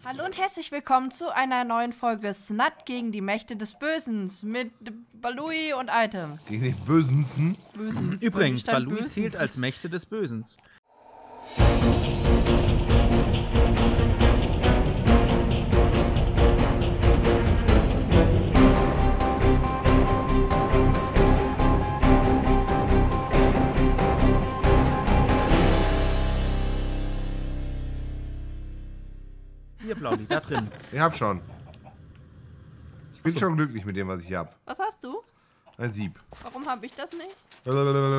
Hallo und herzlich willkommen zu einer neuen Folge Snat gegen die Mächte des Bösens mit Balui und Items. Gegen den Bösensten? Bösens. Übrigens, Stand Balui Bösens. zählt als Mächte des Bösens. Hier, Blauli, da drin. Ich hab schon. Ich bin schon glücklich mit dem, was ich hier hab. Was hast du? Ein Sieb. Warum habe ich das nicht? Oh,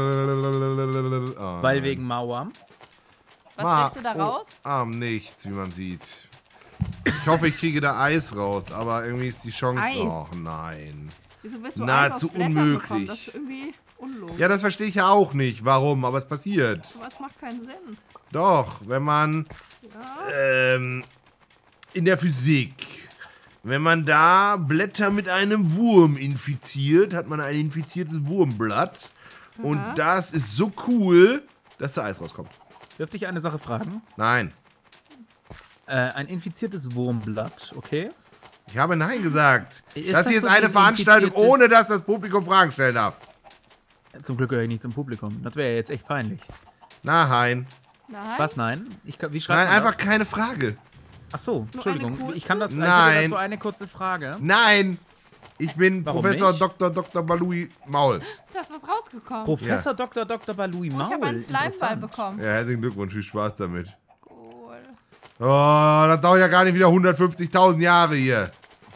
Weil nein. wegen Mauer. Was kriegst du da raus? Nichts, wie man sieht. Ich hoffe, ich kriege da Eis raus, aber irgendwie ist die Chance... Eis? Oh nein. Wieso bist du Nahezu Eis aus Blättern unmöglich. bekommen? Das ist irgendwie unlogisch. Ja, das verstehe ich ja auch nicht. Warum? Aber es passiert. Aber es macht keinen Sinn. Doch, wenn man... Ja. In der Physik. Wenn man da Blätter mit einem Wurm infiziert, hat man ein infiziertes Wurmblatt. Und das ist so cool, dass da Eis rauskommt. Dürfte ich eine Sache fragen? Nein. Ein infiziertes Wurmblatt, okay? Ich habe Nein gesagt. Ist Das das hier ist so eine ein Veranstaltung, infiziertes- ohne dass das Publikum Fragen stellen darf. Zum Glück gehöre ich nicht zum Publikum. Das wäre ja jetzt echt peinlich. Nein. Nein? Was, nein? Wie schreibt Nein, man einfach das? keine Frage. Ach so, Entschuldigung. eine kurze? Ich kann das... Nein. Ich hätte dazu eine kurze Frage. Nein. Ich bin Warum Professor nicht? Dr. Balui Maul. Da ist was rausgekommen. Professor Dr. Balui Oh, Maul. ich habe einen Slimeball Interessant. bekommen. Ja, herzlichen Glückwunsch, viel Spaß damit. Cool. Oh, das dauert ja gar nicht wieder 150.000 Jahre hier.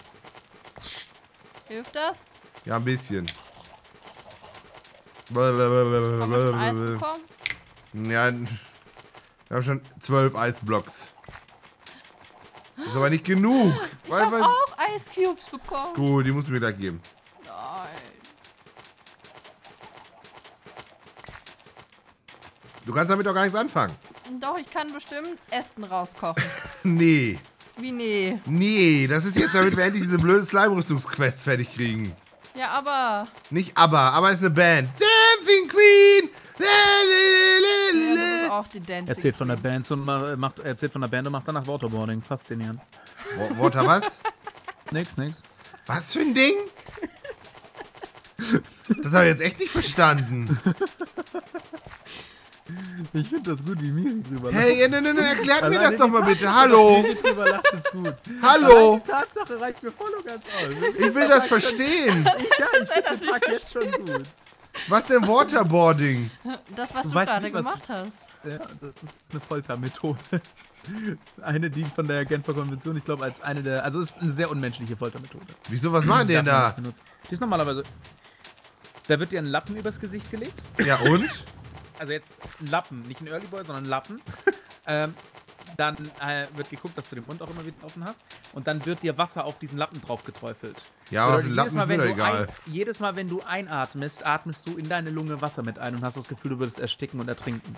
Hilft das? Ja, ein bisschen. Haben wir schon Eis bekommen? Ja, wir haben schon 12 Eisblocks. Das ist aber nicht genug. Ich habe auch Ice Cubes bekommen. Gut, die musst du mir gleich geben. Nein. Du kannst damit doch gar nichts anfangen. Doch, ich kann bestimmt Ästen rauskochen. Nee. Wie nee? Nee, das ist jetzt, damit wir endlich diese blöde Slime-Rüstungsquest fertig kriegen. Ja, aber... Nicht aber ist eine Band. Dancing Queen! Ja, das ist auch die Dancing Erzählt von der Queen. Band und macht danach Waterboarding. Faszinierend. Water was? Nix. Was für ein Ding? Das habe ich jetzt echt nicht verstanden. Ich finde das gut, wie Miri drüber lacht. Hey, erklärt mir Alleine das doch die mal bitte. Tatsache, Hallo? dass Miri drüber lacht, ist gut. Hallo? Die Tatsache reicht mir voll und ganz aus. Ich will das verstehen. Ja, ich finde den Tag jetzt schon gut. Was denn Waterboarding? Das, was du weißt gerade nicht, was- gemacht hast. Ja, das ist eine Foltermethode. Eine, die von der Genfer Konvention, ich glaube, als eine der. Also, es ist eine sehr unmenschliche Foltermethode. Wieso, was machen die denn Darf man da? nicht benutzen. Die ist normalerweise. Da wird dir ein Lappen übers Gesicht gelegt. Ja, und? Also, jetzt ein Lappen, nicht ein Early Boy, sondern ein Lappen. Dann wird geguckt, dass du den Mund auch immer wieder offen hast. Und dann wird dir Wasser auf diesen Lappen drauf geträufelt. Ja, aber auf Bedeutet, den Lappen ist mir doch egal. Jedes Mal, wenn du einatmest, atmest du in deine Lunge Wasser mit ein und hast das Gefühl, du würdest ersticken und ertrinken.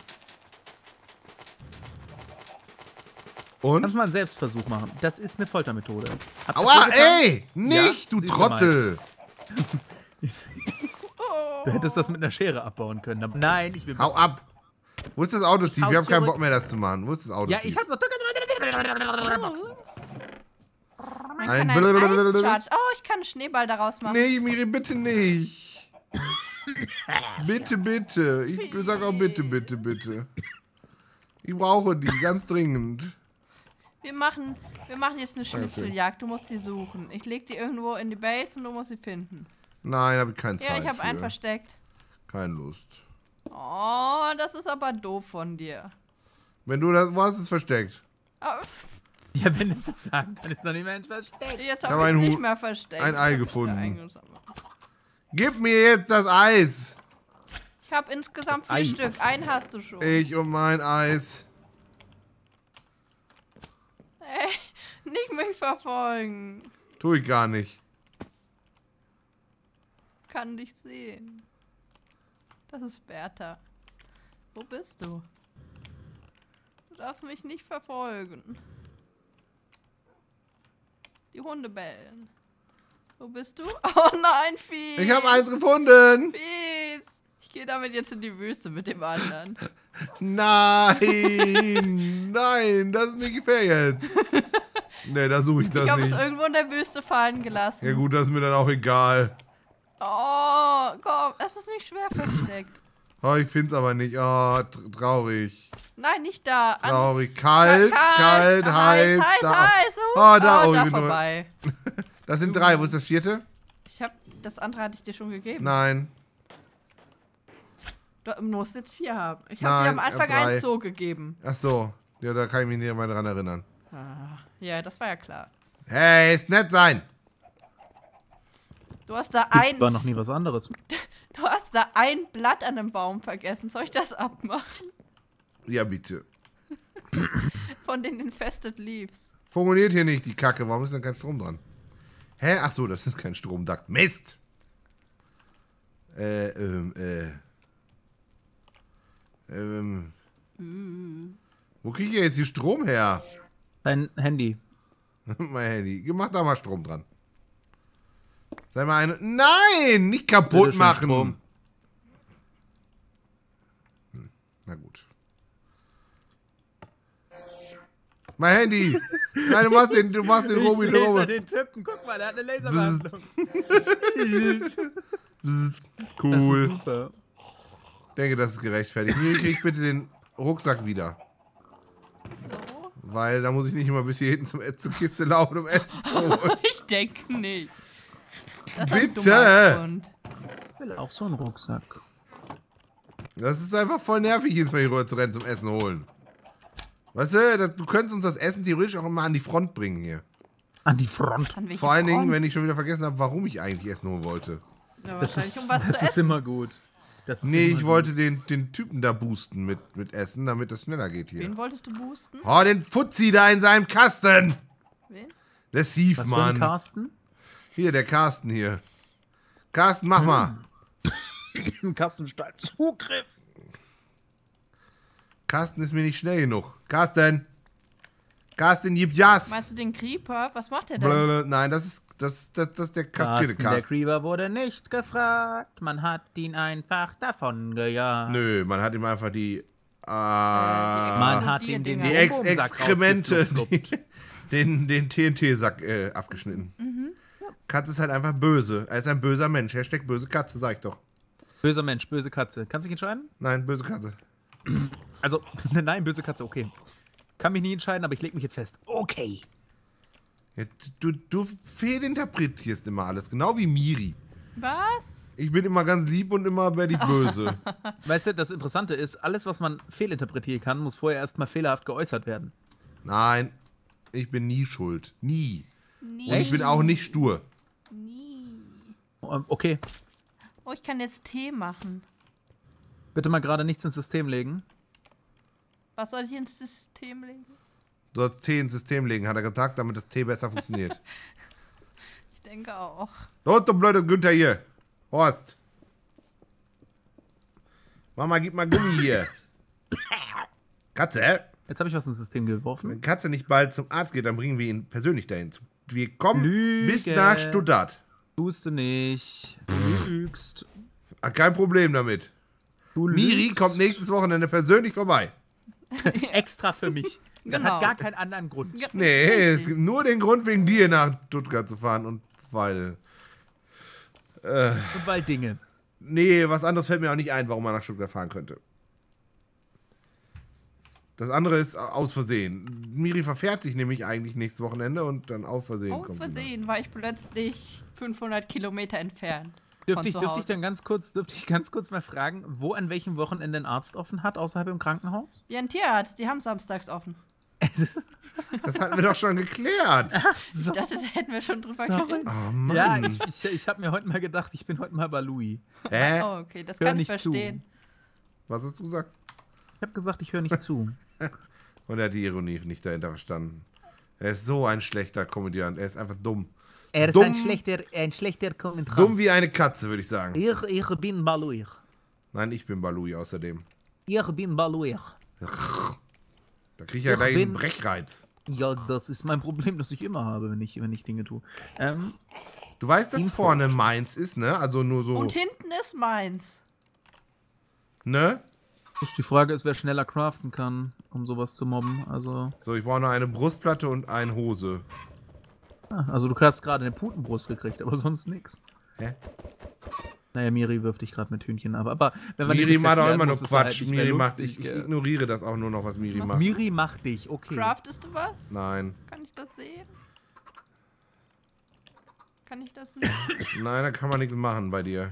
Und? Kannst mal einen Selbstversuch machen. Das ist eine Foltermethode. Habt ihr Aua, das getan? ey! Nicht, Ja, du süße Trottel! Du hättest das mit einer Schere abbauen können. Aber nein, ich will. Hau ab! Wo ist das Auto, Steve? Hau Wir haben keinen zurück. Bock mehr, das zu machen. Wo ist das Auto, Ja, Steve? ich hab doch. Man Ein kann einen Blablabla. Eischarge. Oh, ich kann einen Schneeball daraus machen. Nee, Miri, bitte nicht. Bitte. Ich sag auch bitte. Ich brauche die, ganz dringend. Wir machen jetzt eine Schnitzeljagd. Du musst die suchen. Ich leg die irgendwo in die Base und du musst sie finden. Nein, habe ich keine Zeit Ja, ich habe für. einen versteckt. Keine Lust. Oh, das ist aber doof von dir. Wenn du das, wo hast du es versteckt? Oh, Ja, wenn es jetzt sagt, dann ist noch nicht mehr ein Versteck. jetzt hab habe ich ein es nicht Hu- mehr versteckt. ein Ei Ich hab's gefunden. wieder eingesammelt. Gib mir jetzt das Eis. Ich habe insgesamt Das 4 Eis. Stück. Einen hast du schon. Ich und mein Eis. Ey, nicht mich verfolgen. Tu ich gar nicht. Kann dich sehen. Das ist Bertha. Wo bist du? Du darfst mich nicht verfolgen. Die Hunde bellen. Wo bist du? Oh nein, Fies! Ich habe eins gefunden. Fies! Ich gehe damit jetzt in die Wüste mit dem anderen. Nein, das ist nicht fair jetzt. Nee, da suche ich das Ich habe es nicht. irgendwo in der Wüste fallen gelassen. Ja gut, das ist mir dann auch egal. Oh, komm, es ist nicht schwer versteckt. Oh, ich find's aber nicht. Oh, traurig. Nein, nicht da. Traurig. Kalt, heiß. Heiß, Da. heiß. Oh, da. Oh, Oh, ich da bin nur. vorbei. Das sind 3. Wo ist das 4.? Das andere hatte ich dir schon gegeben. Nein. Du musst jetzt 4 haben. Ich habe dir am Anfang 3. 1 so gegeben. Ach so. Ja, da kann ich mich nicht mehr dran erinnern. Ja, das war ja klar. Hey, ist nett sein. Du hast da ein War noch nie was anderes. Blatt an einem Baum vergessen. Soll ich das abmachen? Ja, bitte. Von den Infested Leaves. Funktioniert hier nicht, die Kacke. Warum ist denn kein Strom dran? Hä? Ach so, das ist kein Stromdukt. Mist! Wo krieg ich jetzt die Strom her? Dein Handy. Mein Handy. Mach da mal Strom dran. Sei mal eine. Nein! Nicht kaputt Bitteschön, machen! Strom. Na gut. Mein Handy! Nein, du machst den Robi drüber. Den Typen, guck mal, der hat eine Laserbehandlung. Cool. Super. Denke, das ist gerechtfertigt. Miri, krieg bitte den Rucksack wieder. So? Weil da muss ich nicht immer bis hier hinten zur Kiste laufen, um Essen zu holen. Ich denke nicht. Das ist ein Bitte! dummer Grund. Ich will auch so einen Rucksack. Das ist einfach voll nervig, jedes Mal hier rüber zu rennen zum Essen holen. Weißt du, du könntest uns das Essen theoretisch auch immer an die Front bringen hier. An die Front. An welche Vor allen Dingen, Front? wenn ich schon wieder vergessen habe, warum ich eigentlich Essen holen wollte. Ja, Das wahrscheinlich ist, um was zu das ist essen. immer gut. Das ist Nee, immer ich gut. wollte den Typen da boosten mit Essen, damit das schneller geht hier. Wen wolltest du boosten? Oh, den Fuzzi da in seinem Kasten! Wen? Der Sief, Was für ein Mann. Carsten? Hier, der Carsten hier. Carsten, mach mal. Carsten Stahl Zugriff. Carsten ist mir nicht schnell genug. Carsten! Carsten, gib Jas! Meinst du den Creeper? Was macht der denn? Blablabla. Nein, das ist der kastrierte Carsten, der Carsten. Creeper wurde nicht gefragt. Man hat ihn einfach davon gejagt. Nö, man hat ihm einfach die Man hat ihm den die Die Bonbonsack Exkremente, rausgeflutscht. den TNT-Sack abgeschnitten. Katze ist halt einfach böse. Er ist ein böser Mensch. Hashtag böse Katze, sag ich doch. Böser Mensch, böse Katze. Kannst du dich entscheiden? Nein, böse Katze. Also, nein, böse Katze, okay. Kann mich nie entscheiden, aber ich leg mich jetzt fest. Okay. Ja, du fehlinterpretierst immer alles, genau wie Miri. Was? Ich bin immer ganz lieb und immer werde ich böse. Weißt du, das Interessante ist, alles, was man fehlinterpretieren kann, muss vorher erstmal fehlerhaft geäußert werden. Nein, ich bin nie schuld. Nie. Nie. Und ich bin auch nicht stur. Nie. Okay, Oh, ich kann jetzt Tee machen. bitte mal gerade nichts ins System legen. Was soll ich ins System legen? Du sollst Tee ins System legen, hat er gesagt, damit das Tee besser funktioniert. Ich denke auch. Los, du blöde Günther hier. Horst. Mama, gib mal Gummi hier. Katze, hä? Jetzt habe ich was ins System geworfen. Wenn Katze nicht bald zum Arzt geht, dann bringen wir ihn persönlich dahin. Wir kommen Lüge. bis nach Stuttgart. Tust du nicht. Du lügst. Ah, kein Problem damit. Du Miri lügst. kommt nächstes Wochenende persönlich vorbei. Extra für mich. Das Genau. hat gar keinen anderen Grund. Ja, Nee, es richtig. gibt nur den Grund, wegen dir nach Stuttgart zu fahren und weil. Und weil Dinge. Nee, was anderes fällt mir auch nicht ein, warum man nach Stuttgart fahren könnte. Das andere ist aus Versehen. Miri verfährt sich nämlich eigentlich nächstes Wochenende und dann aus Versehen Aus kommt sie Versehen war ich plötzlich 500 Kilometer entfernt. Dürfte von ich zu Hause. ganz kurz mal fragen, wo an welchem Wochenende ein Arzt offen hat, außerhalb im Krankenhaus? Ja, ein Tierarzt, die haben samstags offen. Das hatten wir doch schon geklärt. Ich dachte, da hätten wir schon drüber Sorry. geredet. Oh Mann. Ja, ich habe mir heute mal gedacht, ich bin heute mal bei Louis. Hä? Oh, okay, das Hör kann ich nicht zu. verstehen. Was hast du gesagt? Ich habe gesagt, ich höre nicht zu. Und er hat die Ironie nicht dahinter verstanden. Er ist so ein schlechter Komödiant. Er ist einfach dumm. Er ist Dumm. ein schlechter Kommentar. Dumm wie eine Katze, würde ich sagen. Ich bin Balui. Nein, ich bin Balui außerdem. Ich bin Balui. Da kriege ich ja Ich gleich einen bin- Brechreiz. Ja, das ist mein Problem, das ich immer habe, wenn ich Dinge tue. Du weißt, dass Info. vorne Mainz ist, ne? Also nur so. Und hinten ist meins. Ne? Die Frage ist, wer schneller craften kann, um sowas zu mobben. Also, So, ich brauche noch eine Brustplatte und eine Hose. also du hast gerade eine Putenbrust gekriegt, aber sonst nix. Hä? Naja, Miri wirft dich gerade mit Hühnchen ab. Aber wenn man Miri nicht macht auch erklären immer muss, nur ist er halt Quatsch. nicht mehr Miri macht. lustig, Ich ignoriere das auch nur noch, was Miri macht. Miri macht dich, okay. Craftest du was? Nein. Kann ich das sehen? Kann ich das nicht? Nein, da kann man nichts machen bei dir.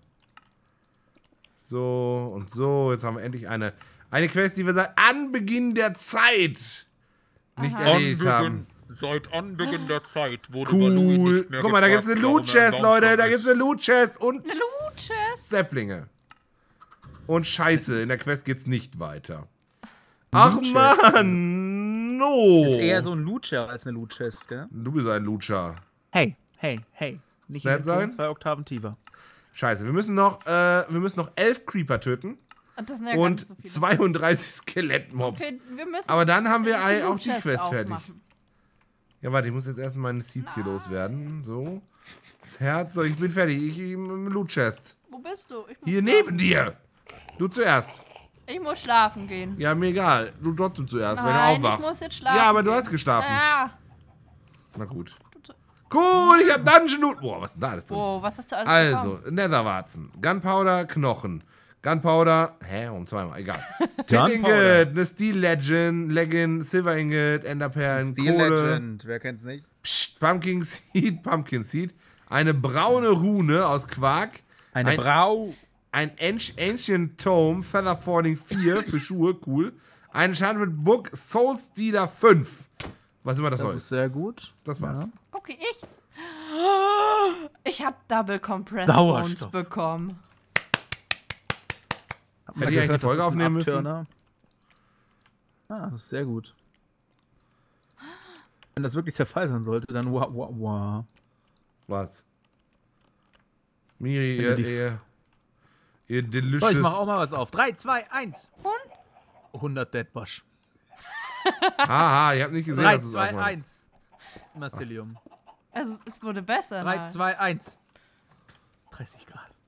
So und so. Jetzt haben wir endlich eine Quest, die wir seit Anbeginn der Zeit nicht Aha. erledigt haben. Seit Anbeginn der Zeit wurde Cool. Guck mal, da gibt's eine Loot-Chest, Leute. Da gibt's eine Loot-Chest und Eine Loot-Chest? Säpplinge. Und Scheiße, in der Quest geht's nicht weiter. Ach Mann, no. Ist eher so ein Lutscher als eine Loot-Chest, gell? Du bist ein Lutscher. Hey. Nicht Nett in den sein? Ton, 2 Oktaven tiefer. Scheiße, wir müssen noch 11 Creeper töten Und das sind ja gar und nicht so viele. 32 Skelett-Mobs. Okay, wir müssen Aber dann haben wir die auch die Loot-Chest Quest fertig. aufmachen. Ja, warte, ich muss jetzt erstmal meine Seeds hier loswerden. So. Das Herz, so, ich bin fertig. Ich im Loot-Chest. Wo bist du? Ich muss Hier schlafen. neben dir. Du zuerst. Ich muss schlafen gehen. Ja, mir egal. Du trotzdem zuerst, wenn du Nein, aufwachst. ich muss jetzt schlafen Ja, aber du gehen. hast geschlafen. Ja. Na gut. Cool, ich hab Dungeon Loot. Boah, was ist denn da alles drin? Wow, was hast du alles Also, bekommen? Netherwarzen, Gunpowder, Knochen. Gunpowder, um zweimal, egal. Tin Gunpowder. Ingot, eine Steel Leggend, Silver Ingot, Enderperlen, Steel Kohle. Legend, wer kennt's nicht? Psst, Pumpkin Seed, eine braune Rune aus Quark, Eine Ein- Brau. ein Ancient Tome, Feather Falling 4 für Schuhe, cool. Ein Enchantment Book, Soul Stealer 5. Was immer das Das soll. ist sehr gut. Das war's. Ja. Okay, ich habe Double Compressed Bones Sauerstoff. bekommen. Hab Hätte ich eigentlich die Folge aufnehmen müssen? Ah, das ist sehr gut. Wenn das wirklich der Fall sein sollte, dann wow. Was? Miri, Wenn du ihr So, delicious... ich mach auch mal was auf. 3, 2, 1. 100 Deadbush. Haha, ihr habt nicht gesehen, 3, dass du es 2, aufmachst. 1. Marcelium. Also, es wurde besser. 3, mal. 2, 1. 30 Gras.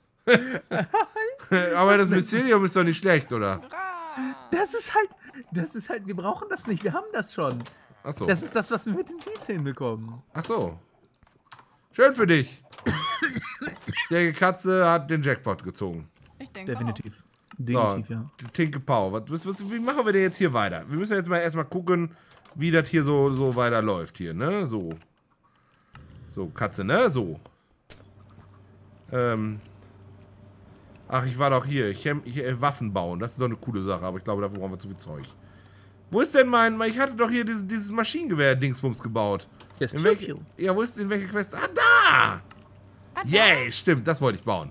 Aber das Mycelium ist doch nicht schlecht, oder? Das ist halt, wir brauchen das nicht, wir haben das schon. Achso. Das ist das, was wir mit den Seeds hinbekommen. Achso. Schön für dich. Die Katze hat den Jackpot gezogen. Ich denke Definitiv. So, Definitiv, ja. Tinke Pau. Wie machen wir denn jetzt hier weiter? Wir müssen jetzt mal erstmal gucken, wie das hier so weiterläuft hier, ne? So. So, Katze, ne? So. Ach, ich war doch hier. Waffen bauen. Das ist doch eine coole Sache, aber ich glaube, dafür brauchen wir zu viel Zeug. Wo ist denn ich hatte doch hier dieses Maschinengewehr-Dingsbums gebaut. Yes, In welche Quest? Ah, da! Yay, stimmt, das wollte ich bauen.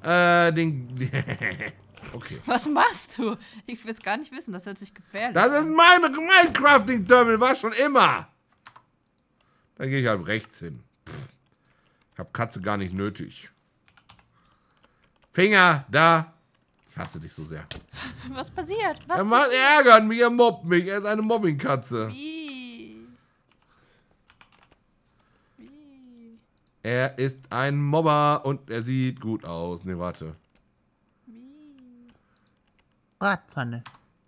Okay. Was machst du? Ich will es gar nicht wissen, das hört sich gefährlich Das ist an. mein Crafting-Terminal, war schon immer. Dann gehe ich halt rechts hin. Pff. Ich hab Katze gar nicht nötig. Finger, da. Ich hasse dich so sehr. Was passiert? Was? Er ärgert mich, er mobbt mich. Er ist eine Mobbing-Katze. Wie? Er ist ein Mobber und er sieht gut aus. Ne, warte. Wie? Bratpfanne.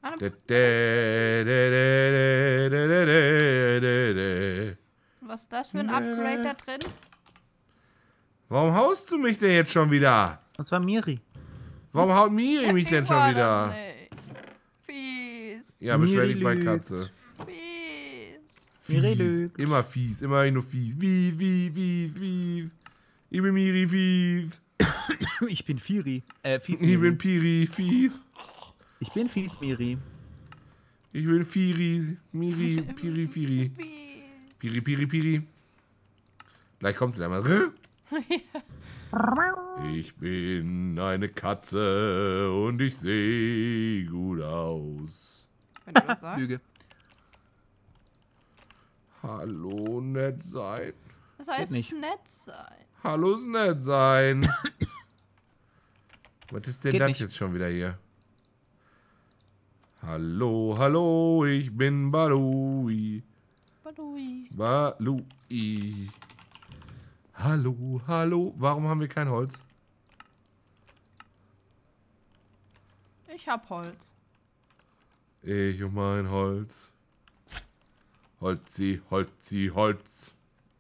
Was ist das für ein Upgrade da drin? Warum haust du mich denn jetzt schon wieder? Das war Miri. Warum haut Miri mich denn schon war wieder? das nicht. Fies. Ja, beschwer Miri dich bei lügt. Katze. Fies. Miri Fies. lügt. Immer fies, immer nur fies. Fies. Ich bin Miri fies. Ich bin Fies Ich Miri. bin Piri fies. Ich bin Fies Miri. Ich bin Firi. Miri, Piri. Fies. Piri. Gleich kommt sie einmal. Ich bin eine Katze und ich sehe gut aus. Wenn du das sagst. Lüge. Hallo, nett sein. Das heißt nicht. nett sein. Hallo, nett sein. Was ist denn Geht das nicht. jetzt schon wieder hier? Hallo, ich bin Balui. Badui. Balui. Hallo. Warum haben wir kein Holz? Ich hab Holz. Ich und mein Holz. Holzi, Holzi, Holz.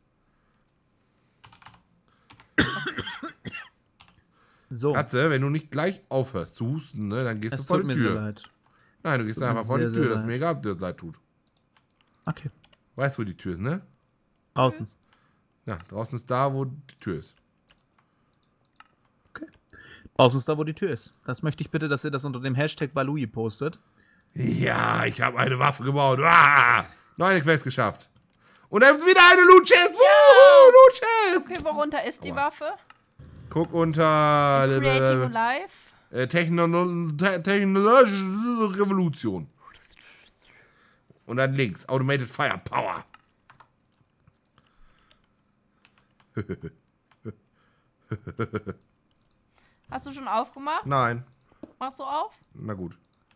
So. Katze, wenn du nicht gleich aufhörst zu husten, ne, dann gehst Es du vor tut die mir sehr Tür. leid. Nein, du gehst Tut mir einfach vor die sehr, Tür, sehr das leid. mir egal, ob dir das leid tut. Okay. Weißt du, wo die Tür ist, ne? Draußen. Ja, draußen ist da, wo die Tür ist. Draußen ist da, wo die Tür ist. Das möchte ich bitte, dass ihr das unter dem Hashtag Balui postet. Ja, ich habe eine Waffe gebaut. Ah, 9 Quest geschafft. Und dann wieder eine Loot Chest. Wuhu, Loot Chest. Okay, worunter ist die Aua. Waffe? Guck unter Creating Life. Technologische Revolution. Und dann links, Automated Firepower. Hast du schon aufgemacht? Nein, Machst du auf? na gut.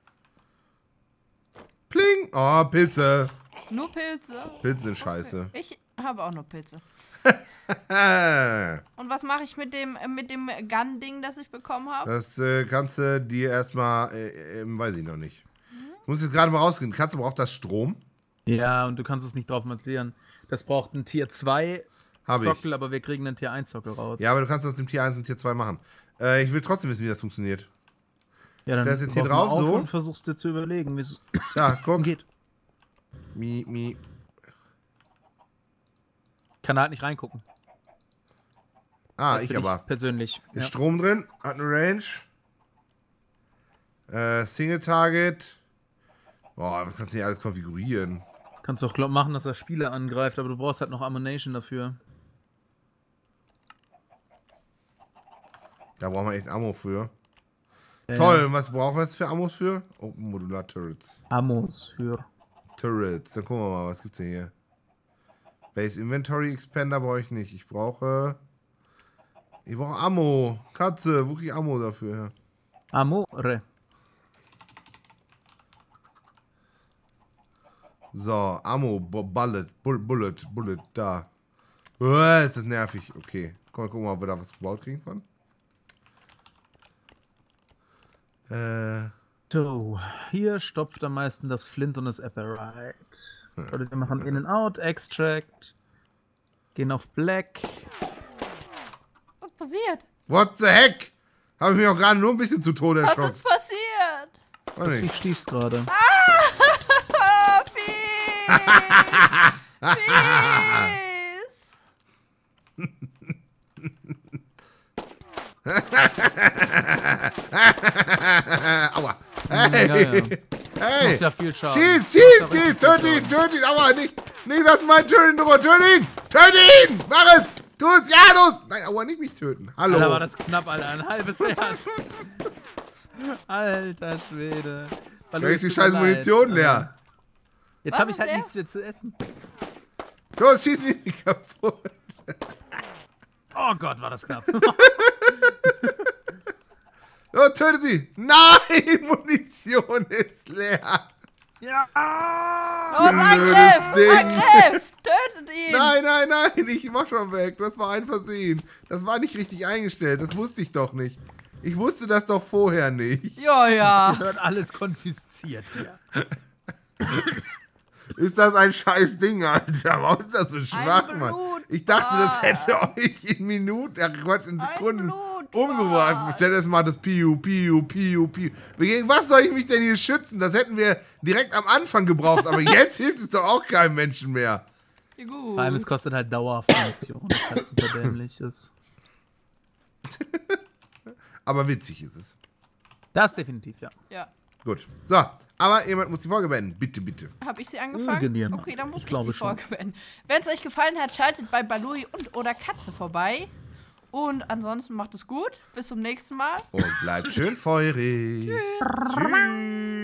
Pling. Oh, Pilze. Nur Pilze. Pilze sind scheiße. Ich habe auch nur Pilze. Das Und was mache ich mit dem Gun-Ding, das ich bekommen habe? kannst du dir erstmal, weiß ich noch nicht. Ich muss jetzt gerade mal rausgehen. Katze braucht das Strom. Ja, und du kannst es nicht drauf montieren. Das braucht einen Tier 2 Habe ich. Sockel, aber wir kriegen einen Tier 1 Sockel raus. Ja, aber du kannst aus dem Tier 1 und Tier 2 machen. Ich will trotzdem wissen, wie das funktioniert. Ja, dann Stellst jetzt hier mach mal drauf, auf so? und versuchst dir zu überlegen, wie es Ja, guck. geht. Mi. Kann halt nicht reingucken. Ah, Das ich finde aber. Persönlich. Ist Ja. Strom drin, hat eine Range. Single Target. Boah, was kannst du hier alles konfigurieren? Kannst auch machen, dass er Spieler angreift, aber du brauchst halt noch Ammunition dafür. Da brauchen wir echt Ammo für. Ja. Toll, und was brauchen wir jetzt für Ammos für? Open Modular Turrets. Ammos für. Turrets, dann gucken wir mal, was gibt's denn hier? Base Inventory Expander brauche ich nicht. Ich brauche Ammo. Katze, wo krieg ich Ammo dafür her? Amore. So, Ammo, Bullet, da. Ist das nervig. Okay. Komm, gucken wir mal, ob wir da was gebaut kriegen von. So, hier stopft am meisten das Flint und das Apparite. Oder wir machen In-and-Out, Extract. Gehen auf Black. Was passiert? What the heck? Habe ich mich auch gerade nur ein bisschen zu Tode Was erschrocken. ist passiert? Weiß Ich nicht. stieß gerade. Ah, fies! Fies! Aua. Ja, Hey, ja. hey. Macht ja viel Schaden. Schieß, Macht ja schieß, richtig schieß, viel töt ihn, aua, nicht, lass mein Töten drüber, töt ihn, mach es, tu es, ja, los, nein, aua, nicht mich töten, hallo. Alter, war das knapp, Alter. Ein halbes Herz. Alter Schwede. Da ist die scheiß Munition leer. Jetzt Was habe ich ist halt leer? nichts mehr zu essen. Los, schieß mich nicht kaputt. Oh Gott, war das knapp. Oh, töte sie. Nein, Munition ist leer. Ja. Los, Angriff! Ding. Angriff! Tötet ihn! Nein, ich mach schon weg, das war ein Versehen. Das war nicht richtig eingestellt, das wusste ich doch nicht. Ich wusste das doch vorher nicht. Ja. Wird alles konfisziert hier. Ist das ein scheiß Ding, Alter? Warum ist das so schwach, Mann? Blutbad. Ich dachte, das hätte euch in Minuten, ach Gott, in Sekunden Blutbad. umgebracht. Stell das mal das Piu. Gegen was soll ich mich denn hier schützen? Das hätten wir direkt am Anfang gebraucht, aber jetzt hilft es doch auch keinem Menschen mehr. Ja, gut. Vor allem, es kostet halt dauerhaft Munition. Das ist halt super dämlich ist. Aber witzig ist es. Das definitiv, ja. Ja. Gut. So, aber jemand muss die Folge beenden. Bitte, bitte. Habe ich sie angefangen? Irgendjemand. Okay, dann muss Ich ich glaube die Folge beenden. Wenn es euch gefallen hat, schaltet bei Balui und oder Katze vorbei. Und ansonsten macht es gut. Bis zum nächsten Mal. Und bleibt schön feurig. Tschüss.